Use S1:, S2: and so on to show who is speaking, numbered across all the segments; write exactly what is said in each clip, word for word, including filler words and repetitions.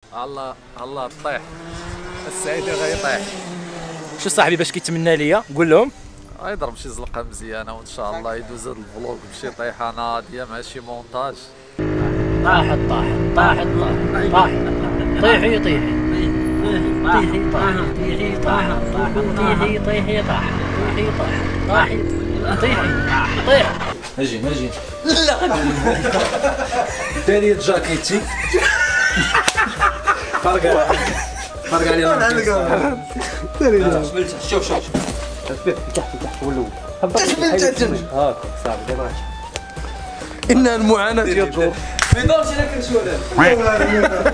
S1: الله الله طيح السعيدي غيطيح.
S2: شو صاحبي باش كيتمنى ليا قول لهم
S1: غيضرب شي زلقه مزيانه وان شاء الله يدوز هذا الفلوق بشي طيحه ناضيه مع شي مونتاج.
S3: طاحت طاحت طاحت طاحت طاحت طيحي طيحي طيحي طاحت طيحي طاحت طيحي طيحي طاحت طيحي طاحت طاحت طيحي طيح.
S2: اجي اجي لا داري جاكيتي فرق فرق عليها. شوف شوف تحت تحت ولو هاك صافي دابا
S4: إن المعاناة يدور
S2: ما يدورش الا كنت ولا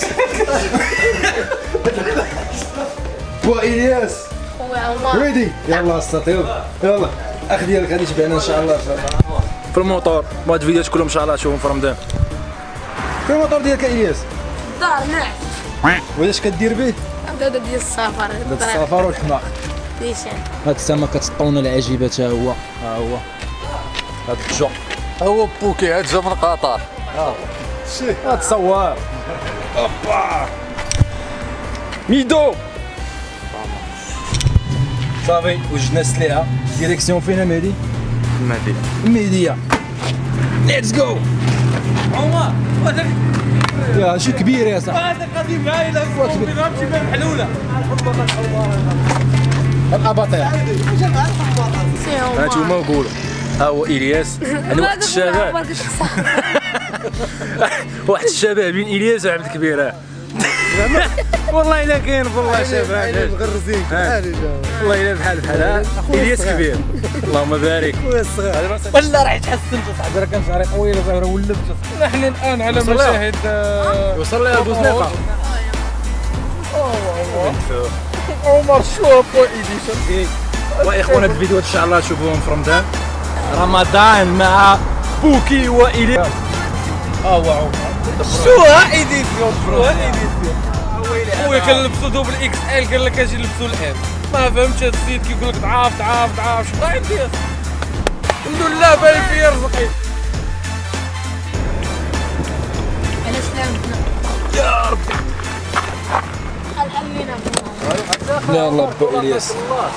S4: بو إلياس ريدي يلا استطيع يلا اخ ديالك غادي تبعنا ان شاء الله
S2: في الموطور. بغيت الفيديوهات كلهم ان شاء الله تشوفهم في رمضان.
S4: في الموطور ديالك إلياس
S5: دار نعس
S4: واش كدير به؟
S5: دادا ديال السفر
S4: داك السفر والحماق
S5: نيشان.
S2: هاد السما كتسطونا العجيبه حتى هو ها هو هاد الجو
S1: هو بوكي عاد جا من قطر.
S4: اه شي
S2: هاد صوار اوبا ميدو صافي وجدنا السلعه. ديريكسيون فينا مهدي؟
S4: المهدي
S2: المهديه ليتس جو. عمر هذاك
S4: يا شي كبير يا صاحبي
S2: هذا غادي معايا لا فهمتي بها محلوله.
S4: الاباطير
S2: هانتوما وقولوا ها هو الياس. انا واحد الشباب واحد الشباب بين الياس وعبد الكبير والله الا كاين والله شباب
S4: مغرزين بحالي
S2: والله الا بحال بحال الياس كبير اللهم بارك.
S4: خويا الصغير
S2: ولا راه تحسنت صاحبي راه كان شعري طويل راه ولفت.
S4: نحن الان على مشاهد
S2: وصل لها بوزنيقه
S4: عمر شوف ايديشن.
S2: واخونا الفيديوهات ان شاء الله تشوفوهم في رمضان رمضان مع بوكي والياس. ها هو عمر
S4: شو ها ايديسيون شو ها ايديسيون خويا كنلبسو دوبل اكس ال قال لك اجي نلبسو الام. ما فهمتش هاد السيد كيقول لك ضعاف ضعاف ضعاف شنو غادي ندير؟ الحمد لله بارك فيا رزقي.
S5: علاش لعبنا
S4: يا ربي
S5: خلينا
S2: لا الله بو الياس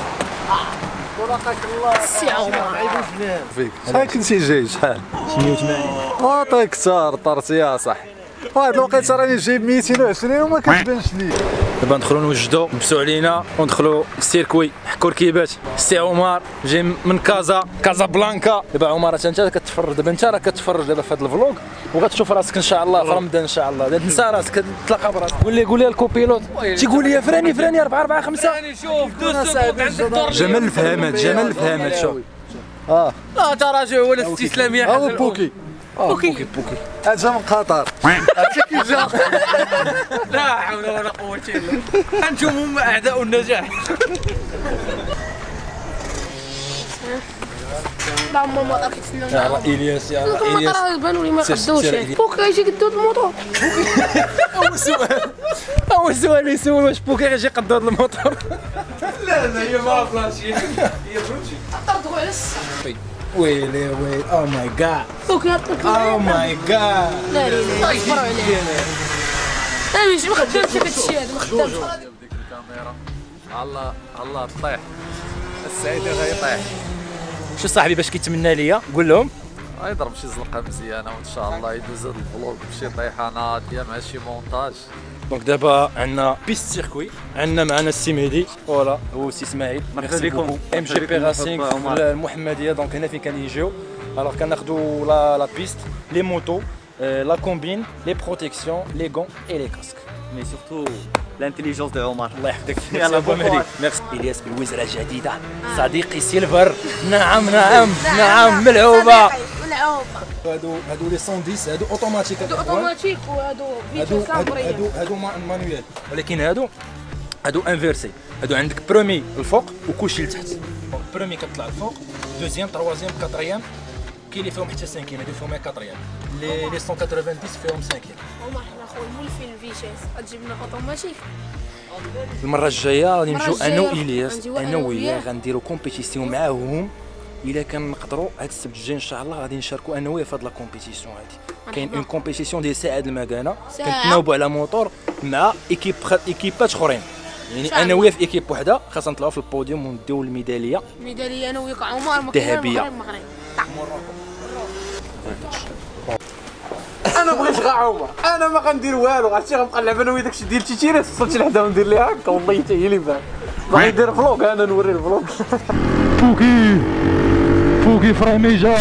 S5: السي عمر
S1: فيك شحال كنتي جاي شحال؟
S2: مية وثمانين
S1: عطيك كثار طرتي يا صاحبي. واحد الوقيته راني جايب مئتين وعشرين وما كتبانش لي.
S2: دابا ندخلوا نوجدوا نلبسوا علينا وندخلوا السيركوي حكوا ركيبات. السي عمر جاي من كازا كازا بلانكا. دابا عمر انت كتفرج دابا انت راه كتفرج دابا في هذا الفلوق وغتشوف راسك ان شاء الله في رمضان ان شاء الله. تنسى راسك تلاقى براسك. قول لي قول لي الكوبيلوت تيقول لي فراني فراني أربعة أربعة خمسة.
S4: راني شوف دوز سكوند عندك دور
S2: جمال الفهامات جمال الفهامات شوف.
S1: اه
S4: لا تراجع ولا استسلام يا
S1: هو
S4: حسن.
S1: بوكي
S4: بوكي
S1: بوكي اجا من قطر. عرفتي كيف جا؟
S4: لا حول ولا قوة الا بالله. انتم هم اعداء النجاح.
S5: لا ماما طاحت
S2: يا الله الياس يا الله
S5: الموطور
S2: الياس.
S5: راه بانوا لي ما
S2: سير-
S5: قدوش
S2: سير-
S5: فوق يجي قدو الموطور.
S2: اول سؤال اول سؤال يسول واش بوكي غيجي يقد هذا الموطور.
S4: لا لا هي ما بلاش هي هي بروتشي.
S5: طردوا على السا
S2: ويلي ويلي او ماي جاد
S5: فوق يعطيك
S2: او ماي جاد.
S5: لا لا لا صبروا عليه. انا ماشي ما خدامش هذا الشيء هذا ما خدامش.
S1: ديك الكاميرا الله الله طيح السعيدي غيطيح.
S2: شو صاحبي باش كيتمنى ليا قول لهم
S1: غيضرب شي زلقه مزيانه وان شاء الله يدوز هذا الفلوق بشي طيحه ناضيه مع شي مونتاج.
S2: دونك دابا عندنا بيست سيركوي. عندنا معنا السي مهدي فوالا هو السي اسماعيل. مرحبا بكم ام جي بي راسينغ في المحمديه. دونك هنا فين كنيجيو الوغ كناخذوا لا لا بيست لي موتو لا كومبين لي بروتيكسيون لي غون اي لي كاسك.
S6: مي سورتو لانتيليجونس دو عمر.
S2: الله يحفظك. يلا بو مهدي. ميرسي الياس بالوزره جديده صديقي سيلفر. نعم نعم نعم ملعوبه.
S5: ملعوبه.
S2: هادو هادو لي مية وعشرة هادو اوتوماتيك.
S5: هادو اوتوماتيك وهادو
S2: هادو
S5: فيتو
S2: هادو
S5: سامبريه.
S2: هادو هادو مانويال ولكن هادو هادو انفيرسي. هادو عندك برومي الفوق وكلشي لتحت. برومي كطلع الفوق دوزيام تروازيام كاتريام كاين اللي فيهم حتى سانكيام. هادو فيهم كاتريام لي لي مية وثمانين فيهم سانكيام.
S5: هما حنا خويا مولفين الفيشيس غتجيب لنا اوتوماتيك.
S2: المره الجايه غادي نمشيو
S5: المرة
S2: انا
S5: الجاية
S2: والياس
S5: غنجيو
S2: انا
S5: أنا
S2: وياه
S5: وياه.
S2: غنديرو كومبيتيسيون معاهم الا كان نقدروا هاد السبت الجاي ان شاء الله غادي نشاركوا انا وياه في هاد لا كومبيتيسيون هادي. كاين اون كومبيتيسيون ديال ساعه المكانه كنتناوبوا على موتور مع ايكيب ايكيبات اخرين، يعني انا وياه في ايكيب وحده خاصنا نطلعوا في البوديوم ونديو الميداليه
S5: ميداليه انا وياك عمر
S2: ذهبيه.
S4: انا بغيت غا عمر، انا ما غندير والو، عرفتي غنبقى نلعب انا وياه داكشي ديال التيتيرات وصلت لحدا وندير ليها هكا والله حتى هي اللي بان. باغي ندير فلوق انا نوري الفلوق.
S2: فوكي فوكي فريميجا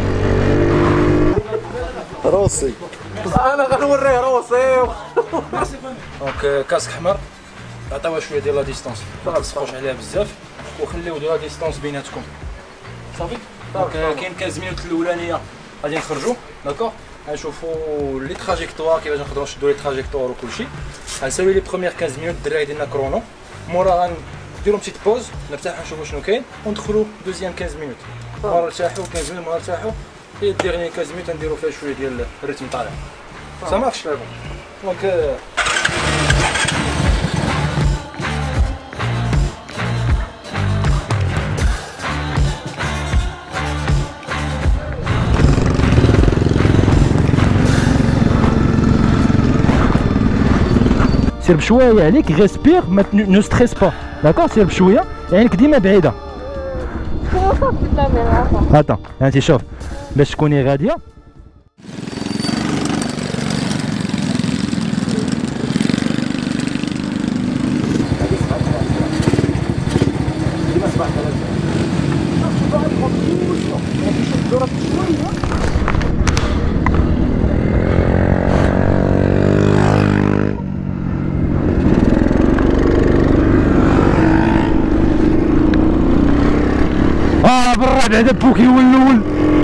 S4: روسي انا غنوريه روسي.
S2: دونك كاسك احمر عطاوها شويه ديال لا ديستونس، ما تلصقوش عليها بزاف وخليو ديال لا ديستونس بيناتكم صافي. دونك كاين خمسة مينوت الاولانيه غادي نخرجوا داكوغ، غنشوفوا لي تراجيكتوار كيفاش نقدروا نشدوا لي تراجيكتوار وكلشي. غنساوي لي بروميير خمسة مينوت الدراري ديالنا كرونو، مورا غنديروا بتيت بوز نرتاحوا نشوفوا شنو كاين وندخلوا دوزيام خمسة مينوت، مره نرتاحوا خمسة مينوت مره نرتاحوا، هي الديرني خمسة مينوت نديروا فيها شويه ديال الريتم طالع. Ça marche là bon. Donc euh... سير بشويه عليك غيسبير ما نو ستريس با داكور، سير بشويه عينك ديما بعيده. اتون انت شوف باش تكوني غاديه اه بالرعد هذا بوكي هو الاول.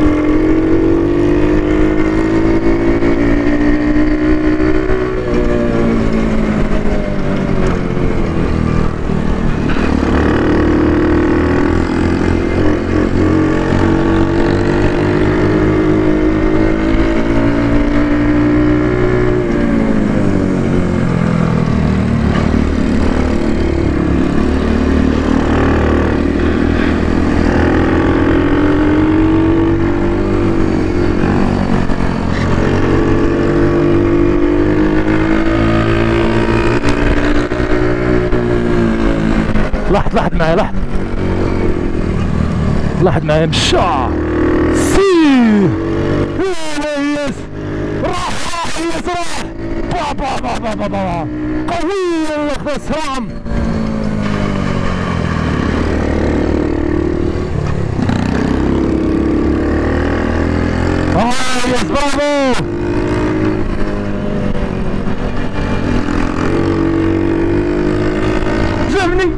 S2: لاحظ لاحظ معايا لاحظ لاحظ معايا مشى سي يس راح راح يس راح با با با با با با قوي الاخ سرام. اه يس برافو. جابني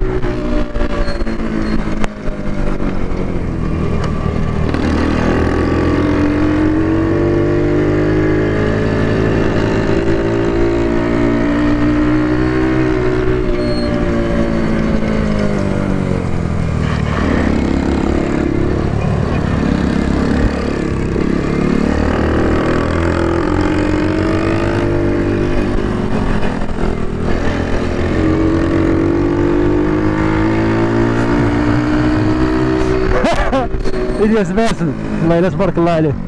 S2: الياس باسل الله يلا تبارك الله عليه.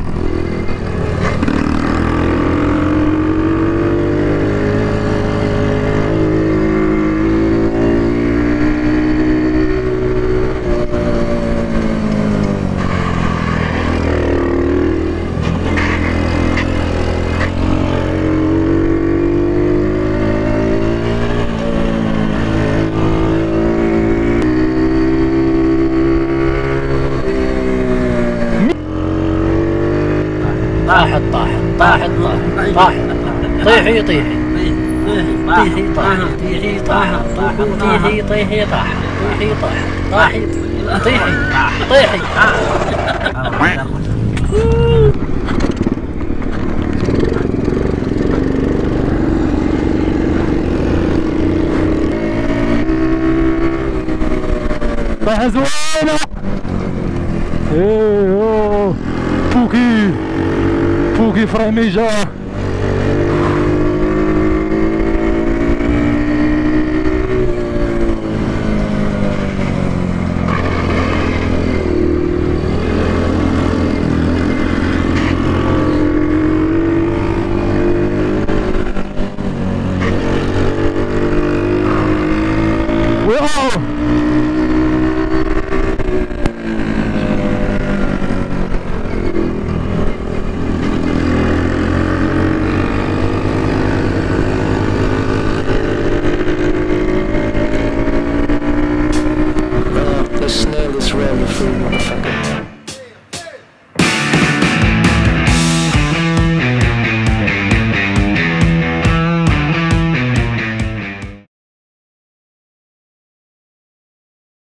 S3: طاحت طاحت طاحت طاحت طيحي طيحي طيحي طاحت طيحي طاحت طيحي طيحي طاحت طيحي طاحت طاحي طيحي طيحي
S2: طاحت زوينة. ايه اوه فوكي فوكي فريميجا.
S3: واو